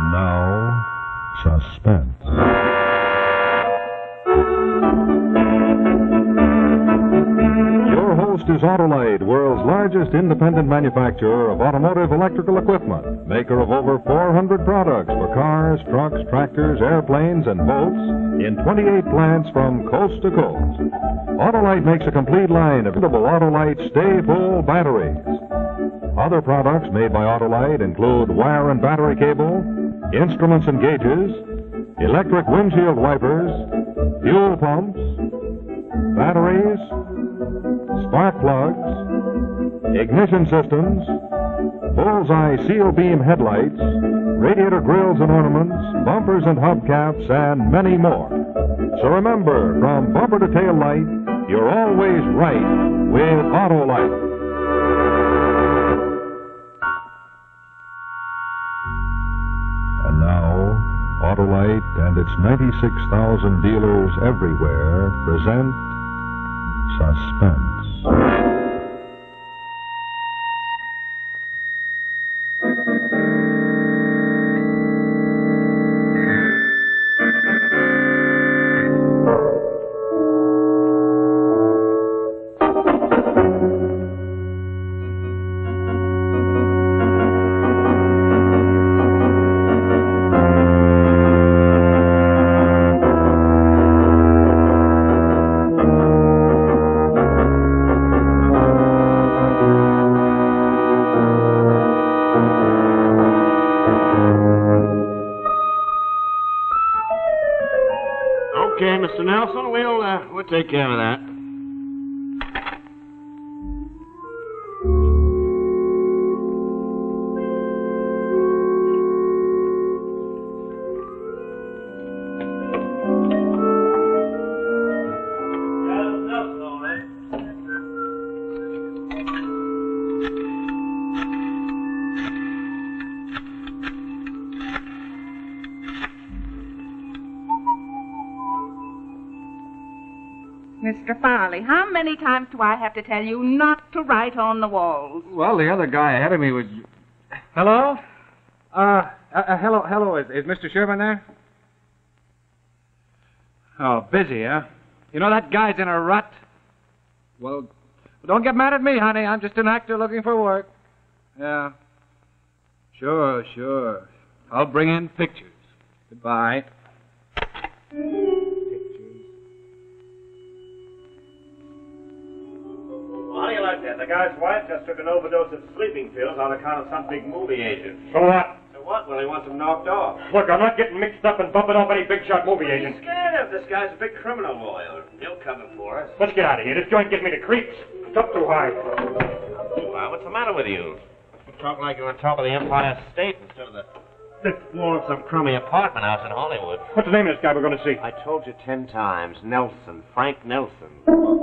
And now, Suspense. Your host is Autolite, world's largest independent manufacturer of automotive electrical equipment, maker of over 400 products for cars, trucks, tractors, airplanes, and boats in 28 plants from coast to coast. Autolite makes a complete line of Autolite Stay Full batteries. Other products made by Autolite include wire and battery cable, instruments and gauges, electric windshield wipers, fuel pumps, batteries, spark plugs, ignition systems, bullseye seal beam headlights, radiator grills and ornaments, bumpers and hubcaps, and many more. So remember, from bumper to tail light, you're always right with Autolite. And now, Autolite and its 96,000 dealers everywhere present Suspense. Okay, Mr. Nelson, we'll take care of that. Mr. Farley, how many times do I have to tell you not to write on the walls? Well, the other guy ahead of me was... Hello? Hello. Is Mr. Sherman there? Oh, busy, huh? You know, that guy's in a rut. Well, don't get mad at me, honey. I'm just an actor looking for work. Yeah. Sure. I'll bring in pictures. Goodbye. How do you like that? The guy's wife just took an overdose of sleeping pills on account of some big movie agent. So what? So what? Well, he wants him knocked off. Look, I'm not getting mixed up and bumping off any big shot movie What are you agent. scared of? This guy's a big criminal lawyer. He'll cover for us. Let's get out of here. This joint gives me the creeps. It's up too high. Well, what's the matter with you? You talk like you're on top of the Empire State instead of the fifth floor of some crummy apartment house in Hollywood. What's the name of this guy we're going to see? I told you 10 times. Nelson. Frank Nelson.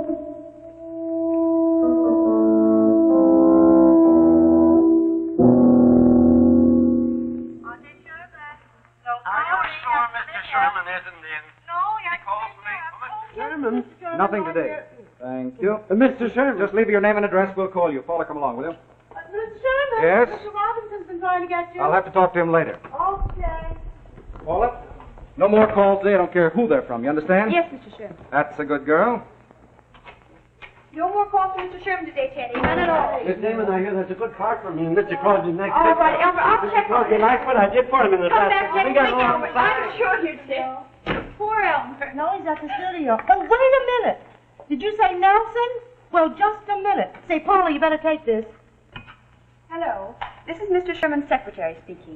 Sherman isn't in. No, He calls me. Sherman? Nothing today. Thank you. Mr. Sherman. Just leave your name and address. We'll call you. Paula, come along, will you? Mr. Sherman? Yes? Mr. Robinson's been trying to get you. I'll have to talk to him later. Okay. Paula, no more calls today. I don't care who they're from. You understand? Yes, Mr. Sherman. That's a good girl. No more calls from Mr. Sherman today, Teddy. None at all. Miss Damon, I hear that's a good part from you. Mr. Crosby next. All right, Elmer, I'll check on Crosby it. likes what I did for him in the Come past. back next We week, got along Elmer. fine. I'm sure you did. Poor Elmer. No, he's at the studio. Oh, wait a minute. Did you say Nelson? Well, just a minute. Say, Paula, you better take this. Hello. This is Mr. Sherman's secretary speaking.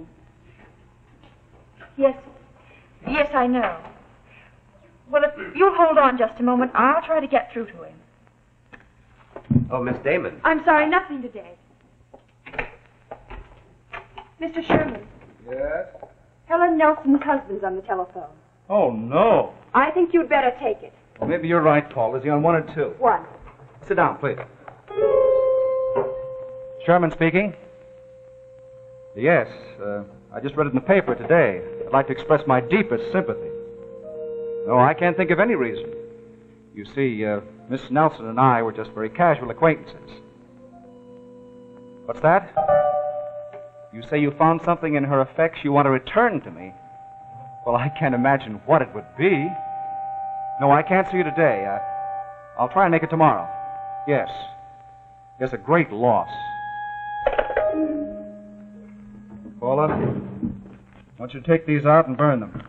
Yes, I know. Well, if you'll hold on just a moment, I'll try to get through to him. Oh, Miss Damon. I'm sorry, nothing today. Mr. Sherman, Yes? Helen Nelson's husband's on the telephone. Oh, no. I think you'd better take it. Well, maybe you're right, Paul. Is he on 1 or 2? One. Sit down, please. Sherman speaking. Yes, I just read it in the paper today. I'd like to express my deepest sympathy. No, I can't think of any reason. You see, Miss Nelson and I were just very casual acquaintances. What's that? You say you found something in her effects you want to return to me? Well, I can't imagine what it would be. No, I can't see you today. I'll try and make it tomorrow. Yes. Yes, a great loss. Paula, I want you to take these out and burn them.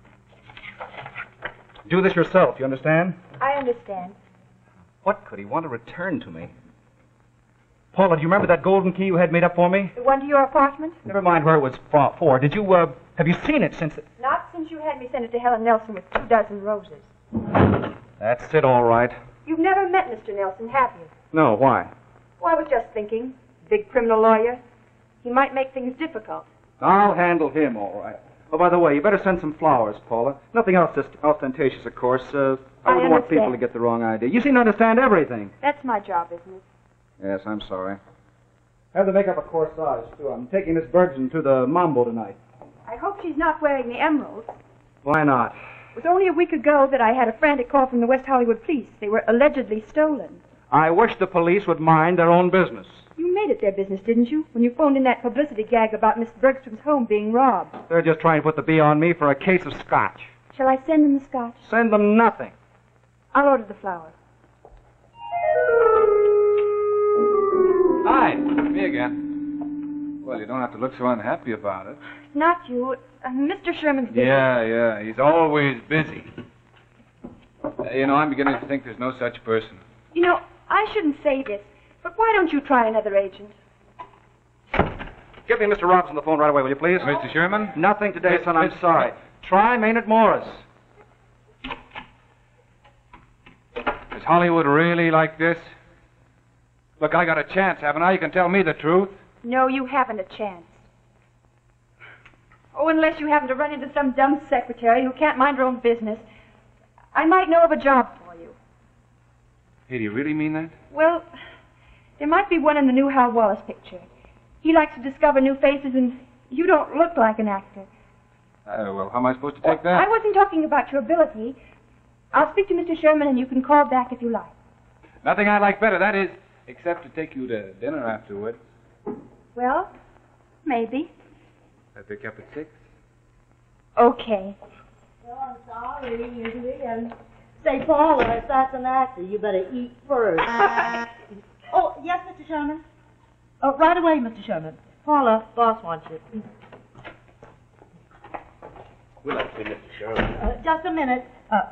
Do this yourself, you understand? I understand. What could he want to return to me? Paula, do you remember that golden key you had made up for me? The one to your apartment? Never mind where it was for. Did you, have you seen it since... Not since you had me send it to Helen Nelson with 24 roses. That's it, all right. You've never met Mr. Nelson, have you? No, why? Well, I was just thinking. Big criminal lawyer. He might make things difficult. I'll handle him, all right. Oh, by the way, you better send some flowers, Paula. Nothing else ostentatious, of course. I wouldn't want people to get the wrong idea. You seem to understand everything. That's my job, isn't it? Yes, I'm sorry. Have the makeup a corsage, too. I'm taking Miss Bergson to the Mambo tonight. I hope she's not wearing the emeralds. Why not? It was only a week ago that I had a frantic call from the West Hollywood police. They were allegedly stolen. I wish the police would mind their own business. You made it their business, didn't you? When you phoned in that publicity gag about Miss Bergstrom's home being robbed. They're just trying to put the bee on me for a case of scotch. Shall I send them the scotch? Send them nothing. I'll order the flowers. Hi, me again. Well, you don't have to look so unhappy about it. Not you. Mr. Sherman's busy. Yeah, he's always busy. I'm beginning to think there's no such person. You know, I shouldn't say this, but why don't you try another agent? Give me Mr. Robinson on the phone right away, will you, please? Mr. Sherman? Nothing today, son. I'm sorry. Try Maynard Morris. Is Hollywood really like this? Look, I got a chance, haven't I? You can tell me the truth. No, you haven't a chance. Oh, unless you happen to run into some dumb secretary who can't mind her own business. I might know of a job for you. Hey, do you really mean that? Well, there might be one in the new Hal Wallace picture. He likes to discover new faces, and you don't look like an actor. Well, how am I supposed to take that? I wasn't talking about your ability. I'll speak to Mr. Sherman, and you can call back if you like. Nothing I like better, that is, except to take you to dinner afterward. Well, maybe. I pick up at 6. Okay. Well, I'm sorry, usually, and say, Paula, if that's an actor, you better eat first. Oh, yes, Mr. Sherman? Oh, right away, Mr. Sherman. Paula, boss wants you. We'd like to see Mr. Sherman. Just a minute.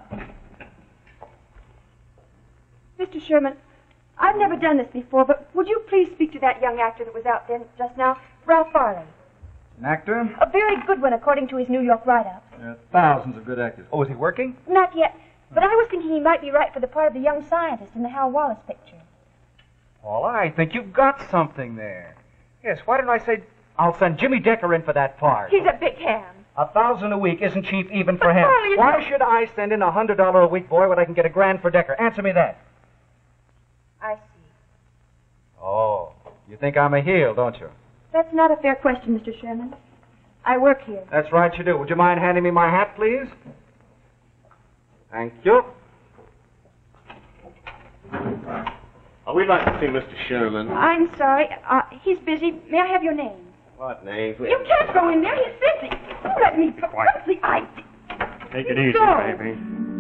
Mr. Sherman, I've never done this before, but would you please speak to that young actor that was out there just now, Ralph Farley? An actor? A very good one, according to his New York write-up. There are thousands of good actors. Oh, is he working? Not yet, but I was thinking he might be right for the part of the young scientist in the Hal Wallace picture. Well, I think you've got something there. Yes, why didn't I say I'll send Jimmy Decker in for that part? He's a big hand. $1,000 a week isn't cheap even for him. Farley, Why should I send in $100 a week boy when I can get $1,000 for Decker? Answer me that. I see. Oh, you think I'm a heel, don't you? That's not a fair question, Mr. Sherman. I work here. That's right, you do. Would you mind handing me my hat, please? Thank you. Oh, we'd like to see Mr. Sherman. I'm sorry. He's busy. May I have your name? What name? You can't go in there. He's busy. Let me go. What's the idea? Take it easy, Go. baby.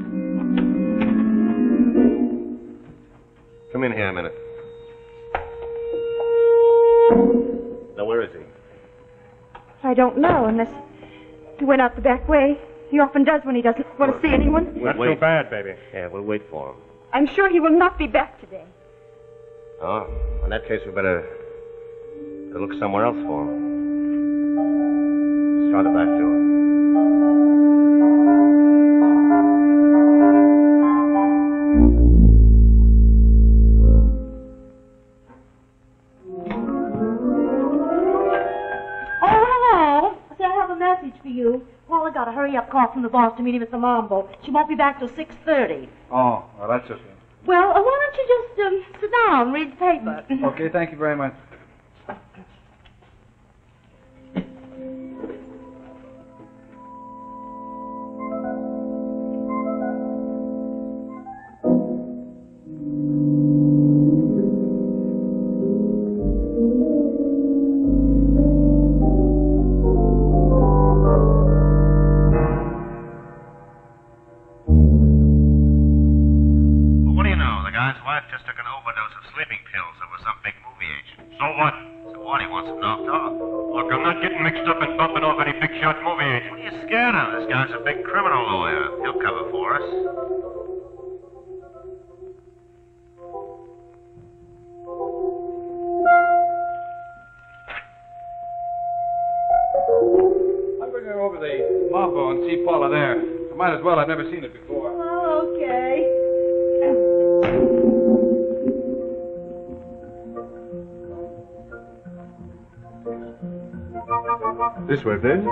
Come in here a minute. Now, where is he? I don't know, unless he went out the back way. He often does when he doesn't want to see anyone. Not so bad, baby. Yeah, we'll wait for him. I'm sure he will not be back today. Oh, in that case, we better look somewhere else for him. Let's try the back door. For you. Paula got a hurry-up call from the boss to meet him at the Mambo. She won't be back till 6:30. Oh, well, that's okay. Well, why don't you just sit down and read the paper? Okay, thank you very much. sleeping pills over some big movie agent. So what? So what? He wants them knocked off. Look, I'm not getting mixed up in bumping off any big shot movie agent. What are you scared of? This guy's a big criminal lawyer. He'll cover for us. I'm going to go over the Mabo and see Paula there. I might as well. I've never seen it before. Oh, okay. This way, please.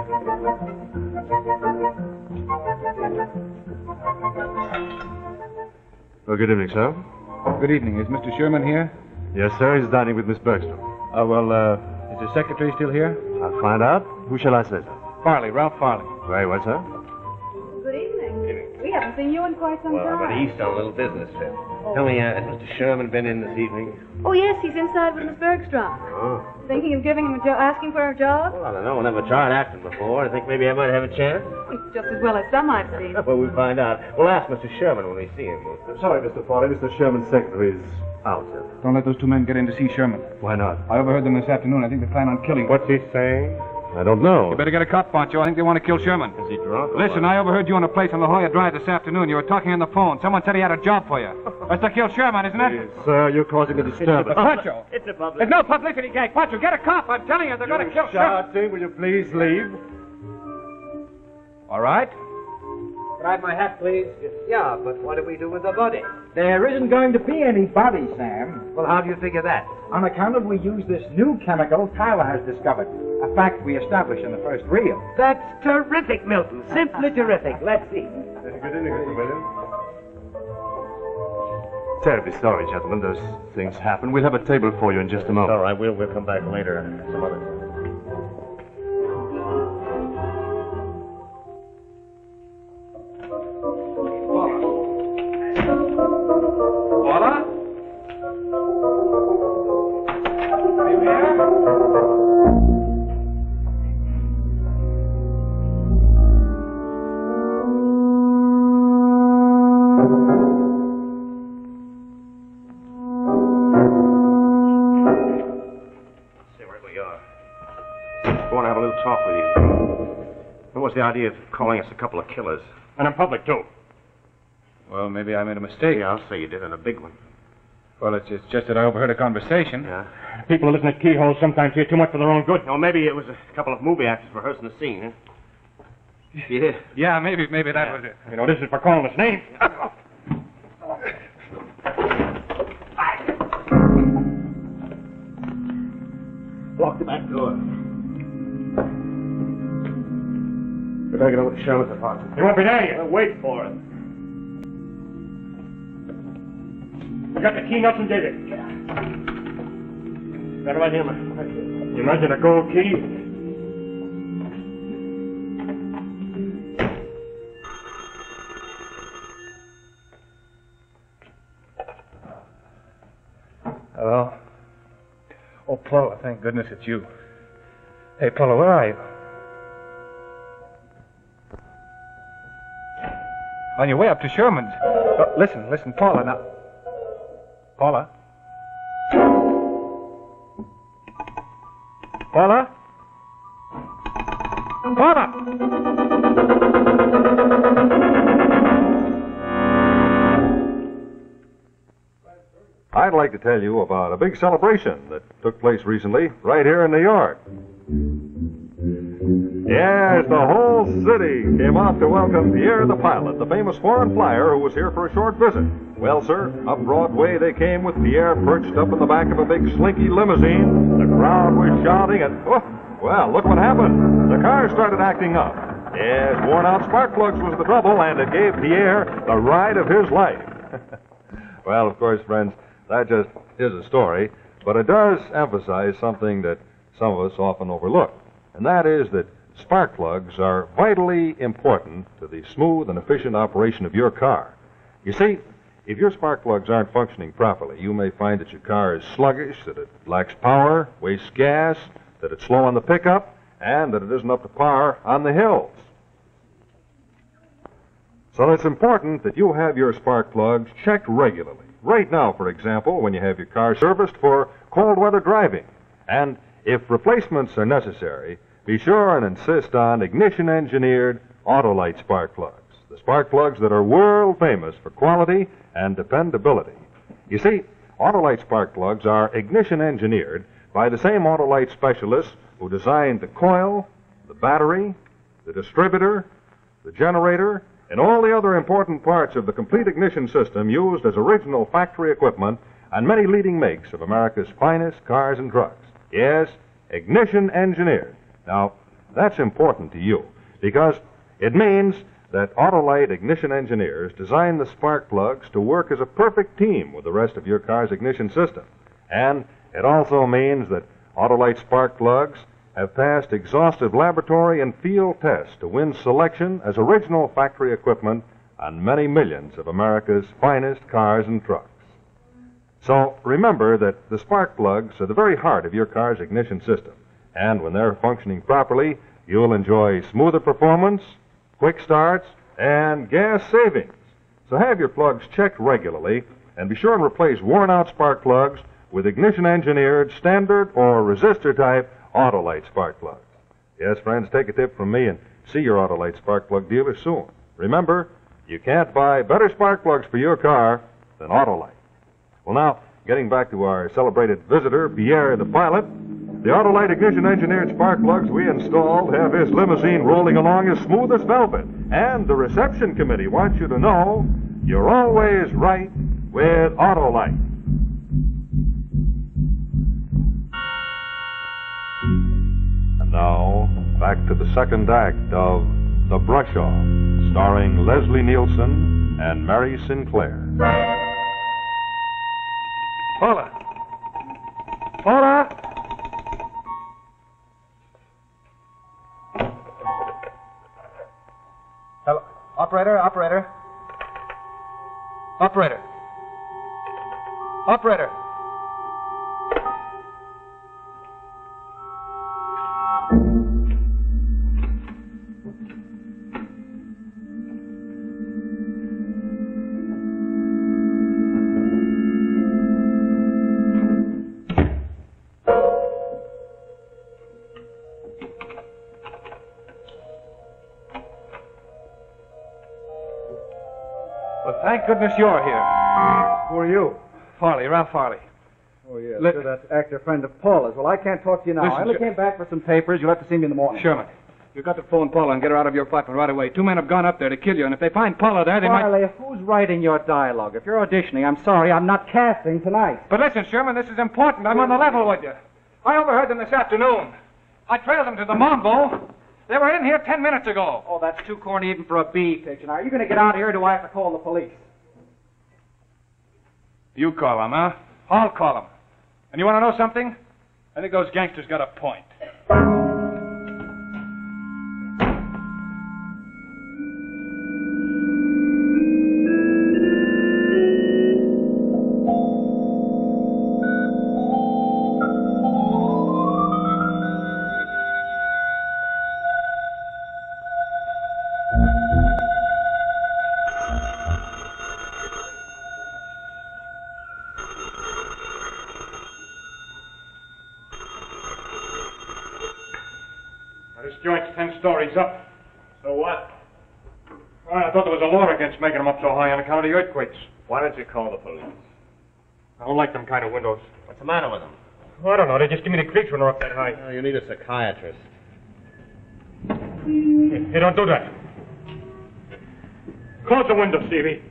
Well, good evening, sir. Good evening. Is Mr. Sherman here? Yes, sir. He's dining with Miss Bergstrom. Is his secretary still here? I'll find out. Who shall I say, sir? Farley, Ralph Farley. Very well, sir. Good evening. We haven't seen you in quite some Well, I'm time. at East on a little business trip. Tell me, has Mr. Sherman been in this evening? Oh, yes, he's inside with Miss Bergstrom. Oh. Thinking of giving him asking for a job? Well, I don't know. I never tried acting before. I think maybe I might have a chance. It's just as well as some I've seen. Well, we'll find out. We'll ask Mr. Sherman when we see him. Sorry, Mr. Farley. Mr. Sherman's secretary is out, sir. Don't let those two men get in to see Sherman. Why not? I overheard them this afternoon. I think they plan on killing him. What's he saying? I don't know. You better get a cop, Pancho. I think they want to kill Sherman. Is he drunk? Listen, I overheard you on a place on La Jolla Drive this afternoon. You were talking on the phone. Someone said he had a job for you. That's to kill Sherman, isn't it? Sir, you're causing a disturbance. Pancho! It's a public. There's no publicity gang. Pancho, get a cop. I'm telling you, they're going to kill Sherman. Shouting, will you please leave? All right. Can I have my hat, please? Yeah, but what do we do with the body? There isn't going to be any body, Sam. Well, how do you figure that? On account of we use this new chemical Tyler has discovered. A fact we established in the first reel. That's terrific, Milton. Simply terrific. Let's see. Good evening, Mr. Williams. Terribly sorry, gentlemen. Those things happen. We'll have a table for you in just a moment. All right, we'll come back later some other time. Paula? Are you here? See where we are. I want to have a little talk with you. What was the idea of calling us a couple of killers? And in public, too. Well, maybe I made a mistake. Yeah, I'll say you did, and a big one. Well, it's just that I overheard a conversation. Yeah. People who listen at keyholes sometimes hear too much for their own good. Or maybe it was a couple of movie actors rehearsing the scene, huh? Yeah. Yeah, maybe that was it. You know, this is for calling us names. Lock the back door. We better get over to Sherman's apartment. He won't be there yet. Wait for it. You got the key, Nelson, did it? Yeah. Got it right here, man. Right here. You imagine a gold key? Hello? Oh, Paula, thank goodness it's you. Hey, Paula, where are you? On your way up to Sherman's. Oh, listen, Paula, now. Paula? Paula? Paula! I'd like to tell you about a big celebration that took place recently right here in New York. Yes, the whole city came out to welcome Pierre the pilot, the famous foreign flyer who was here for a short visit. Well, sir, up Broadway they came with Pierre perched up in the back of a big slinky limousine. The crowd was shouting and, oh, well, look what happened. The car started acting up. Yes, worn-out spark plugs was the trouble, and it gave Pierre the ride of his life. Well, of course, friends, that just is a story, but it does emphasize something that some of us often overlook, and that is that spark plugs are vitally important to the smooth and efficient operation of your car. You see, if your spark plugs aren't functioning properly, you may find that your car is sluggish, that it lacks power, wastes gas, that it's slow on the pickup, and that it isn't up to par on the hills. So it's important that you have your spark plugs checked regularly. right now, for example, when you have your car serviced for cold weather driving. And if replacements are necessary, be sure and insist on ignition-engineered Autolite spark plugs. The spark plugs that are world famous for quality and dependability. You see, Autolite spark plugs are ignition-engineered by the same Autolite specialists who designed the coil, the battery, the distributor, the generator, and all the other important parts of the complete ignition system used as original factory equipment on many leading makes of America's finest cars and trucks. Yes, ignition engineered. Now, that's important to you because it means that Autolite ignition engineers design the spark plugs to work as a perfect team with the rest of your car's ignition system. And it also means that Autolite spark plugs have passed exhaustive laboratory and field tests to win selection as original factory equipment on many millions of America's finest cars and trucks. So remember that the spark plugs are the very heart of your car's ignition system. And when they're functioning properly, you'll enjoy smoother performance, quick starts, and gas savings. So have your plugs checked regularly and be sure and replace worn-out spark plugs with ignition-engineered standard or resistor-type Autolite spark plugs. Yes, friends, take a tip from me and see your Autolite spark plug dealer soon. Remember, you can't buy better spark plugs for your car than Autolite. Well, now, getting back to our celebrated visitor, Pierre the pilot, the Autolite ignition-engineered spark plugs we installed have his limousine rolling along as smooth as velvet. And the reception committee wants you to know you're always right with Autolite. And now, back to the second act of The Brush-Off, starring Leslie Nielsen and Mary Sinclair. Paula! Paula! Hello. Operator. Well, thank goodness you're here. Who are you? Farley, Ralph Farley. Oh, yeah. Listen. That actor friend of Paula's. Well, I can't talk to you now. Listen, I only came back for some papers. You'll have to see me in the morning. Sherman, you've got to phone Paula and get her out of your apartment right away. 2 men have gone up there to kill you, and if they find Paula there, they Farley, who's writing your dialogue? If you're auditioning, I'm sorry, I'm not casting tonight. But listen, Sherman, this is important. I'm on the level with you. I overheard them this afternoon. I trailed them to the Monvo. They were in here 10 minutes ago. Oh, that's too corny even for a B picture. Now, are you going to get out of here, or do I have to call the police? You call them, huh? I'll call them. And you want to know something? I think those gangsters got a point. This joint's 10 stories up. So what? I thought there was a law against making them up so high on account of the earthquakes. Why don't you call the police? I don't like them kind of windows. What's the matter with them? I don't know. They just give me the creeps when they're up that high. Oh, you need a psychiatrist. Hey, don't do that. Close the window, Stevie.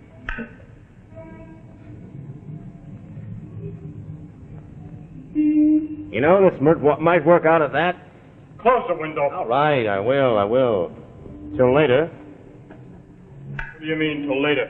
You know, this might work out at that. Close the window. All right, I will. Till later. What do you mean, till later?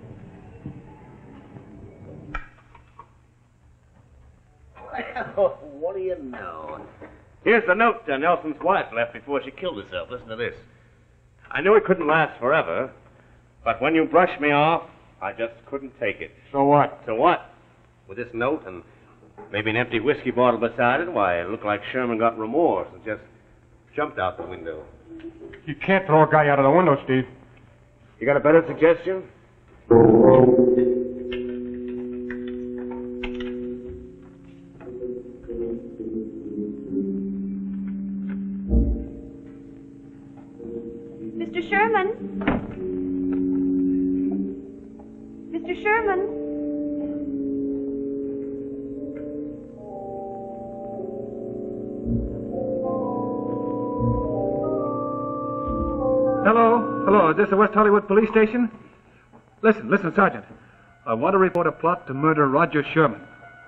Well, what do you know? Here's the note Nelson's wife left before she killed herself. Listen to this. I knew it couldn't last forever, but when you brushed me off, I just couldn't take it. So what? So what? With this note and maybe an empty whiskey bottle beside it, why, it looked like Sherman got remorse and just jumped out the window. You can't throw a guy out of the window, Steve. You got a better suggestion? Hello. Is this the West Hollywood Police Station? Listen, Sergeant. I want to report a plot to murder Roger Sherman.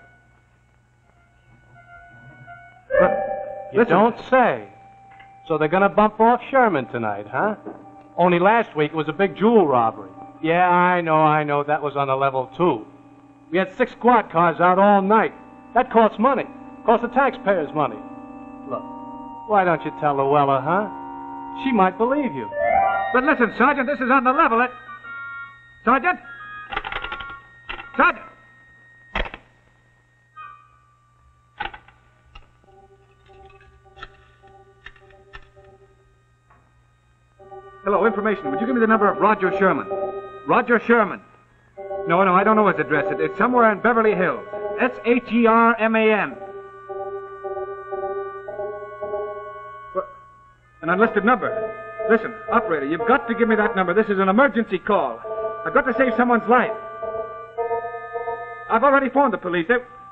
You don't say. So they're going to bump off Sherman tonight, huh? Only last week was a big jewel robbery. Yeah, I know. That was on the level, too. We had 6 squad cars out all night. That costs money. Costs the taxpayers money. Look, why don't you tell Luella, huh? She might believe you. But listen, Sergeant, this is on the level. Sergeant? Sergeant! Hello, information. Would you give me the number of Roger Sherman? Roger Sherman. No, I don't know his address. It's somewhere in Beverly Hills. Sherman. An unlisted number. Listen, operator, you've got to give me that number. This is an emergency call. I've got to save someone's life. I've already phoned the police.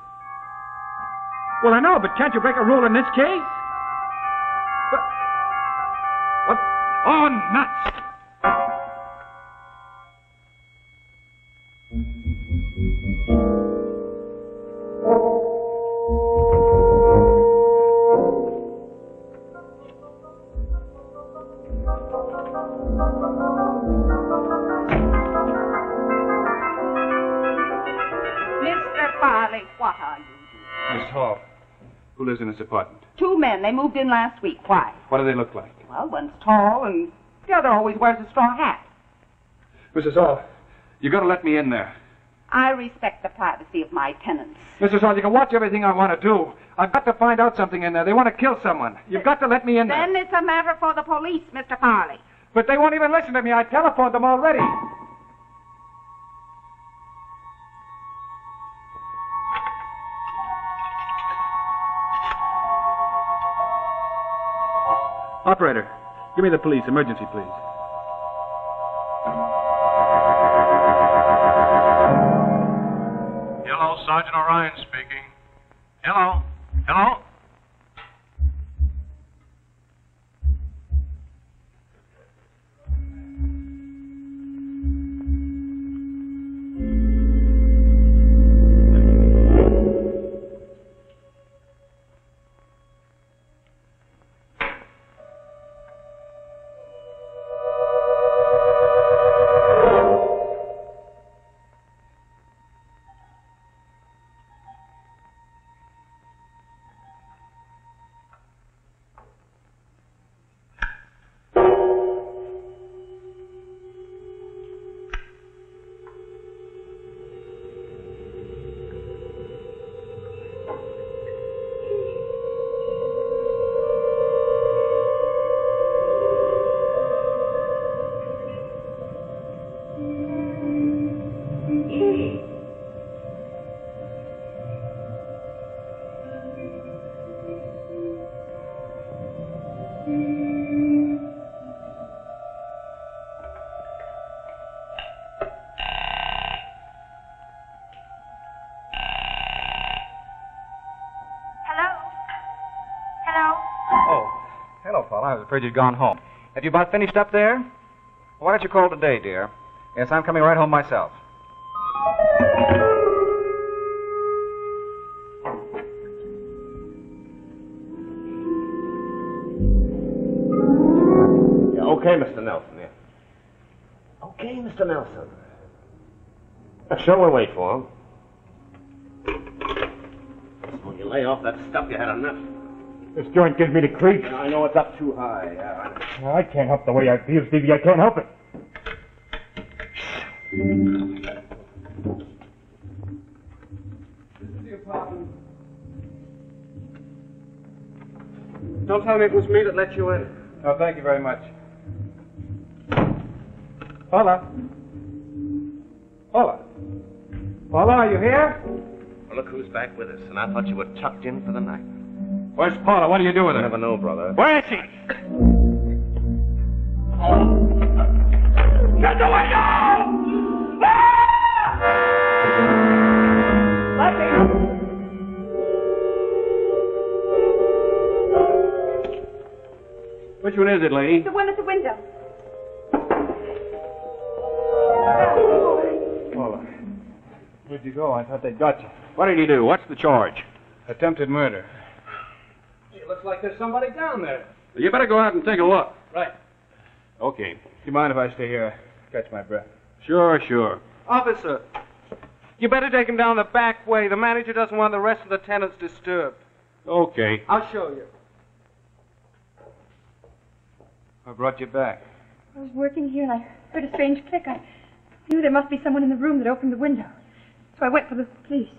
Well, I know, but can't you break a rule in this case? What? Oh, nuts! Miss Hall, who lives in this apartment? 2 men. They moved in last week. Why? What do they look like? Well, one's tall and the other always wears a straw hat. Mrs. Hall, you got to let me in there. I respect the privacy of my tenants. Mrs. Hall, you can watch everything I want to do. I've got to find out something in there. They want to kill someone. You've got to let me in there. Then it's a matter for the police, Mr. Farley. But they won't even listen to me. I telephoned them already. Operator, give me the police. Emergency, please. Hello, Sergeant Orion speaking. Hello? I was afraid you'd gone home. Have you about finished up there? Why don't you call today, dear? Yes, I'm coming right home myself. Yeah, okay, Mr. Nelson, yeah. Okay, Mr. Nelson. Sure, we'll wait for him. When you lay off that stuff, you had enough. This joint gives me the creeps. I know it's up too high. I can't help the way I feel, Stevie. I can't help it. Don't tell me it was me that let you in. Oh, thank you very much. Paula, are you here? Well, look who's back with us, and I thought you were tucked in for the night. Where's Paula? What do you do with her? I never know, brother. Where is she? Shut the window! Let me. Which one is it, lady? The one at the window. did you go? I thought they'd got you. What did he do? What's the charge? Attempted murder. It looks like there's somebody down there. You better go out and take a look. Right. Okay. Do you mind if I stay here? Catch my breath. Sure. Officer, you better take him down the back way. The manager doesn't want the rest of the tenants disturbed. Okay. I'll show you. What brought you back? I was working here and I heard a strange click. I knew there must be someone in the room that opened the window. So I went for the police.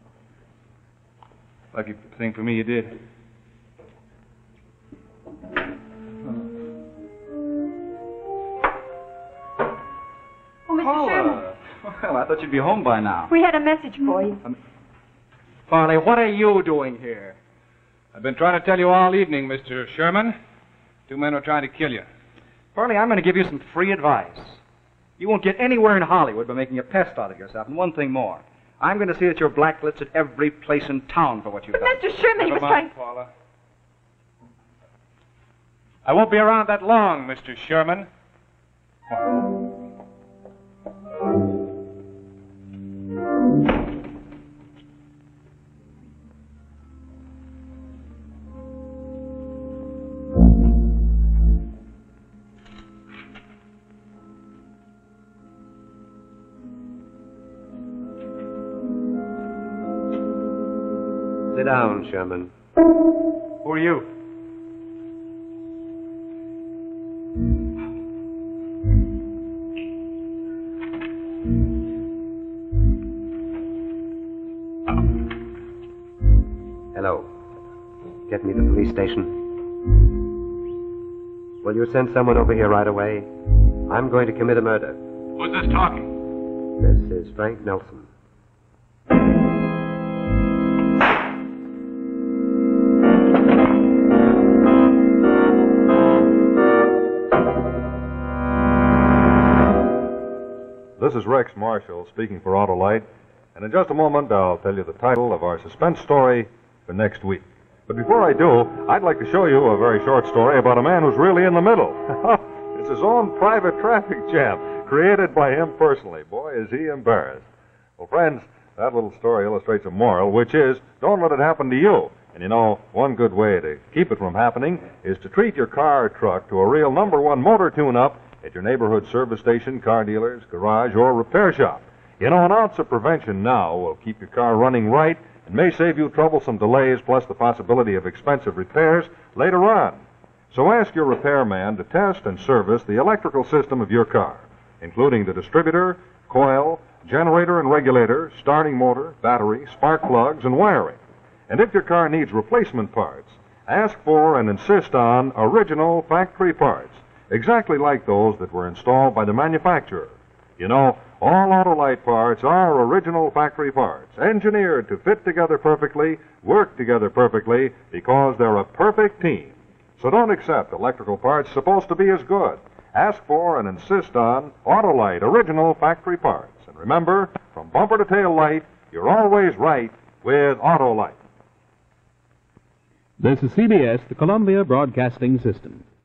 Lucky thing for me you did. Oh, Mr. Sherman. Well, I thought you'd be home by now. We had a message for you. Farley, what are you doing here? I've been trying to tell you all evening, Mr. Sherman. 2 men were trying to kill you. Farley, I'm going to give you some free advice. You won't get anywhere in Hollywood by making a pest out of yourself. And one thing more. I'm going to see that you're blacklisted every place in town for what you've But done. Mr. Sherman, he Never was mind, trying... Paula. I won't be around that long, Mr. Sherman. Sit down, Sherman. Who are you? Hello. Get me to the police station. Will you send someone over here right away? I'm going to commit a murder. Who's this talking? This is Frank Nelson. This is Rex Marshall speaking for Autolite, and in just a moment I'll tell you the title of our suspense story for next week. But before I do, I'd like to show you a very short story about a man who's really in the middle. It's his own private traffic jam, created by him personally. Boy, is he embarrassed. Well, friends, that little story illustrates a moral, which is, don't let it happen to you. And you know, one good way to keep it from happening is to treat your car or truck to a real #1 motor tune-up at your neighborhood service station, car dealer's, garage, or repair shop. You know, an ounce of prevention now will keep your car running right and may save you troublesome delays plus the possibility of expensive repairs later on. So ask your repairman to test and service the electrical system of your car, including the distributor, coil, generator and regulator, starting motor, battery, spark plugs, and wiring. And if your car needs replacement parts, ask for and insist on original factory parts, exactly like those that were installed by the manufacturer. You know, all Autolite parts are original factory parts, engineered to fit together perfectly, work together perfectly, because they're a perfect team. So don't accept electrical parts supposed to be as good. Ask for and insist on Autolite original factory parts. And remember, from bumper to tail light, you're always right with Autolite. This is CBS, the Columbia Broadcasting System.